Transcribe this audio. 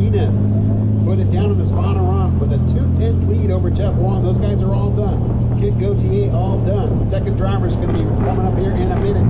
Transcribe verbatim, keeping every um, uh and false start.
Martinez put it down in the spawner run with a two tenths lead over Jeff Wong. Those guys are all done. Kit Gauthier all done. Second driver is going to be coming up here in a minute.